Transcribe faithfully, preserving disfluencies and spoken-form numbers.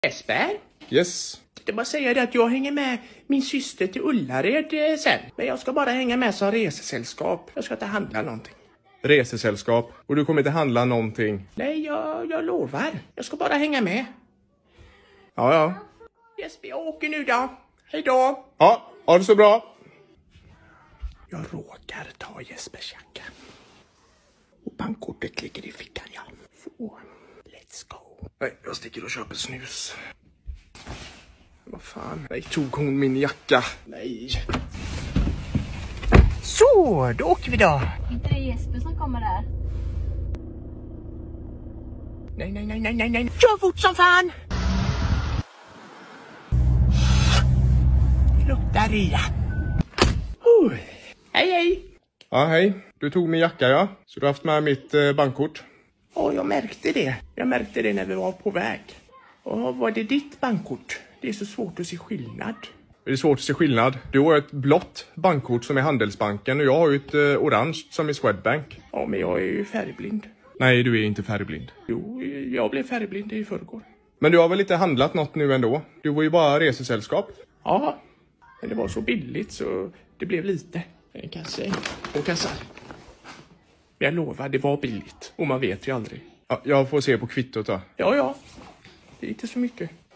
Jesper? Yes. Jag bara säga det att jag hänger med min syster till Ullared sen. Men jag ska bara hänga med som resesällskap. Jag ska inte handla någonting. Resesällskap. Och du kommer inte handla någonting. Nej, jag, jag lovar. Jag ska bara hänga med. Ja, ja. Jesper, jag åker nu då. Hej då. Ja, ha det så bra. Jag råkar ta Jespers jacka. Och bankkortet ligger i fickan, ja. Så, let's go. Nej, jag sticker och köper snus. Vad fan? Nej, tog hon min jacka? Nej. Så, då åker vi då. Inte det Jesper som kommer där? Nej, nej, nej, nej, nej, nej. Kör fort som fan! Det luktar illa. Uh. Hej, hej. Ja, hej. Du tog min jacka, ja. Så du har haft med mitt eh, bankkort. Ja, jag märkte det. Jag märkte det när vi var på väg. Och var det ditt bankkort? Det är så svårt att se skillnad. Det är svårt att se skillnad. Du har ett blått bankkort som är Handelsbanken och jag har ju ett eh, orange som är Swedbank. Ja, men jag är ju färgblind. Nej, du är inte färgblind. Jo, jag blev färgblind i förrgår. Men du har väl inte handlat något nu ändå? Du var ju bara resesällskap. Ja, men det var så billigt så det blev lite. En kasse och kassar. Men jag lovar, det var billigt. Och man vet ju aldrig. Ja, jag får se på kvittot då. Ja, ja. Det är inte så mycket.